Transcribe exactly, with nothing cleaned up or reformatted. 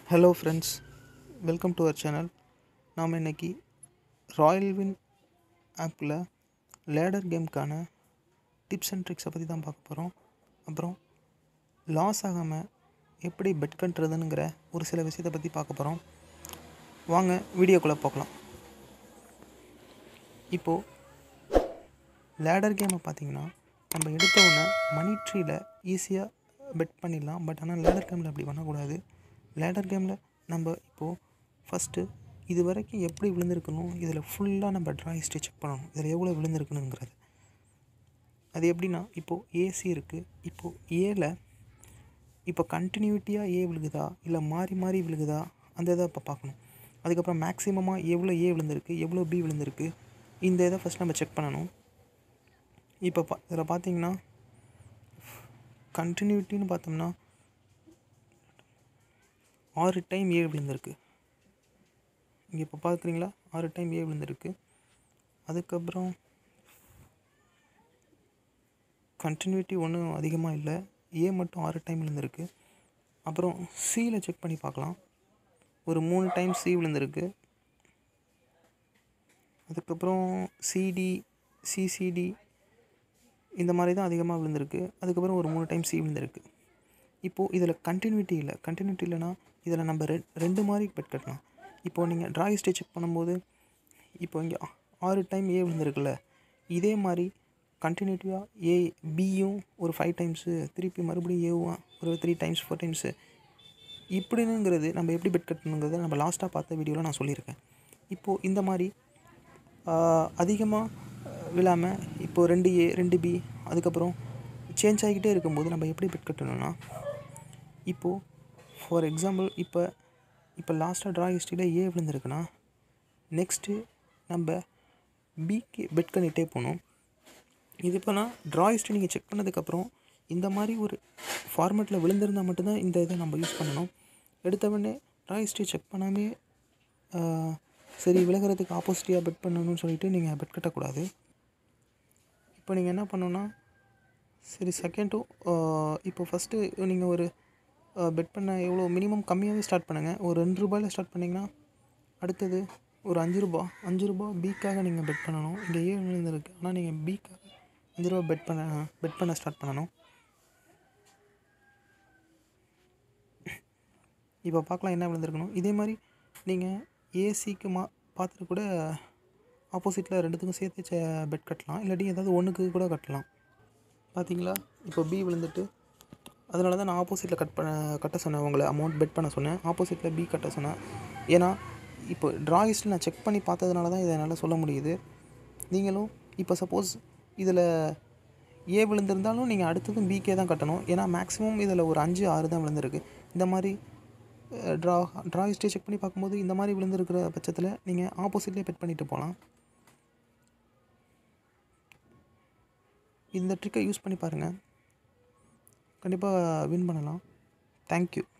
Hello friends, welcome to our channel. நாம் இன்றைக்கி royal win ஆப்பில் லேடர் கேமுக்கான டிப்ஸ் அண்ட் ட்ரிக்ஸை பற்றி தான் பார்க்க போகிறோம். அப்புறம் லாஸ் ஆகாமல் எப்படி பெட் பண்ணுறதுங்கிற ஒரு சில விஷயத்தை பற்றி பார்க்க போகிறோம். வாங்க வீடியோக்குள்ளே போகலாம். இப்போது லேடர் கேமை பார்த்திங்கன்னா நம்ம எடுத்த உடனே மணி ட்ரீயில் ஈஸியாக பெட் பண்ணிடலாம். பட் ஆனால் லேடர் கேமில் அப்படி பண்ணக்கூடாது. லேடர் கேமில் நம்ம இப்போது ஃபஸ்ட்டு இது வரைக்கும் எப்படி விழுந்திருக்கணும், இதில் ஃபுல்லாக நம்ம ட்ரா ஹிஸ்ட்ரி செக் பண்ணணும். இதில் எவ்வளோ விழுந்திருக்கணுங்கிறது. அது எப்படின்னா, இப்போது ஏசி இருக்குது. இப்போது ஏல இப்போ கண்டினியூட்டியாக ஏ விழுகுதா இல்லை மாறி மாறி விழுகுதா, அந்த இதை இப்போ பார்க்கணும். அதுக்கப்புறம் மேக்ஸிமமாக எவ்வளோ ஏ விழுந்திருக்கு, எவ்வளோ பி விழுந்திருக்கு, இந்த இதை ஃபஸ்ட் நம்ம செக் பண்ணணும். இப்போ பா இதில் பார்த்திங்கன்னா கண்டினியூட்டின்னு பார்த்தோம்னா ஆறு டைம் ஏ விழுந்திருக்கு. இங்கே இப்போ பார்க்குறீங்களா, ஆறு டைம் ஏ விழுந்திருக்கு. அதுக்கப்புறம் கண்டினியூட்டி ஒன்றும் அதிகமாக இல்லை, ஏ மட்டும் ஆறு டைம் விழுந்திருக்கு. அப்புறம் சியில் செக் பண்ணி பார்க்கலாம். ஒரு மூணு டைம் சி விழுந்திருக்கு. அதுக்கப்புறம் சிடி சிசிடி இந்த மாதிரி தான் அதிகமாக விழுந்திருக்கு. அதுக்கப்புறம் ஒரு மூணு டைம் சி விழுந்திருக்கு. இப்போது இதில் கண்டினியூட்டி இல்லை. கண்டினியூட்டி இல்லைனா இதில் நம்ம ரெ ரெண்டு மாதிரி பெட் கட்டலாம். இப்போது நீங்கள் ட்ரா ஹிஸ்ட்ரி செக் பண்ணும்போது இப்போ இங்கே ஆறு டைம் ஏ விழுந்திருக்குல்ல, இதே மாதிரி கண்டினியூட்டியாக ஏ பியும் ஒரு ஃபைவ் டைம்ஸு, திருப்பி மறுபடியும் ஏவும் ஒரு த்ரீ டைம்ஸ் ஃபோர் டைம்ஸு இப்படினுங்கிறது நம்ம எப்படி பெட் கட்டணுங்கிறத நம்ம லாஸ்ட்டாக பார்த்த வீடியோவில் நான் சொல்லியிருக்கேன். இப்போது இந்த மாதிரி அதிகமாக விழாமல் இப்போது ரெண்டு ஏ ரெண்டு பி அதுக்கப்புறம் சேஞ்ச் ஆகிக்கிட்டே இருக்கும்போது நம்ம எப்படி பெட் கட்டணும்னா, இப்போது ஃபார் எக்ஸாம்பிள் இப்போ இப்போ லாஸ்ட்டாக ட்ரா ஹிஸ்ட்ரியில் ஏ விழுந்திருக்குன்னா நெக்ஸ்ட்டு நம்ம பிக்கு பெட் பண்ணிகிட்டே போகணும். இது இப்போனா ட்ரா ஹிஸ்ட்ரி நீங்கள் செக் பண்ணதுக்கப்புறம் இந்த மாதிரி ஒரு ஃபார்மேட்டில் விழுந்திருந்தால் மட்டும்தான் இந்த இதை நம்ம யூஸ் பண்ணணும். எடுத்தவொடனே ட்ரா ஹிஸ்ட்ரி செக் பண்ணாமே சரி விலகிறதுக்கு ஆப்போசிட்டியாக பெட் பண்ணணும்னு சொல்லிவிட்டு நீங்கள் பெட் கட்டக்கூடாது. இப்போ நீங்கள் என்ன பண்ணணுன்னா, சரி செகண்ட் இப்போ ஃபஸ்ட்டு நீங்கள் ஒரு பெட் பண்ண எவ்வளோ மினிமம் கம்மியாகவே ஸ்டார்ட் பண்ணுங்கள். ஒரு ரெண்டு ரூபாயில் ஸ்டார்ட் பண்ணிங்கன்னா அடுத்தது ஒரு அஞ்சு ரூபா அஞ்சு ரூபா பிக்காக நீங்கள் பெட் பண்ணணும். இங்கே ஏ விழுந்திருக்கு, ஆனால் நீங்கள் பிக்காக அஞ்சு ரூபா பெட் பண்ண பெட் பண்ண ஸ்டார்ட் பண்ணணும். இப்போ பார்க்கலாம் என்ன விழுந்திருக்கணும். இதே மாதிரி நீங்கள் ஏசிக்கு மா பார்த்துட்டு கூட ஆப்போசிட்டில் ரெண்டுத்துக்கும் சேர்த்து பெட் கட்டலாம். இல்லாட்டி ஏதாவது ஒன்றுக்கு கூட கட்டலாம். பார்த்தீங்களா, இப்போ பி விழுந்துட்டு அதனால தான் நான் ஆப்போசிட்டில் கட் பண்ண கட்ட சொன்னேன். உங்களை அமௌண்ட் பெட் பண்ண சொன்னேன். ஆப்போசிட்டில் பி கட்ட சொன்னேன். ஏன்னா இப்போ ட்ரா ஹிஸ்ட்ரி நான் செக் பண்ணி பார்த்ததுனால தான் இதை என்னால் சொல்ல முடியுது. நீங்களும் இப்போ சப்போஸ் இதில் ஏ விழுந்திருந்தாலும் நீங்கள் அடுத்ததும் பிக்கே தான் கட்டணும். ஏன்னா மேக்ஸிமம் இதில் ஒரு அஞ்சு ஆறு தான் விழுந்திருக்கு. இந்த மாதிரி ட்ரா ட்ரா ஹிஸ்ட்ரி செக் பண்ணி பார்க்கும்போது இந்த மாதிரி விழுந்திருக்கிற பட்சத்தில் நீங்கள் ஆப்போசிட்லேயே பெட் பண்ணிவிட்டு போகலாம். இந்த ட்ரிக்கை யூஸ் பண்ணி பாருங்கள், கண்டிப்பாக வின் பண்ணலாம். தேங்க்யூ.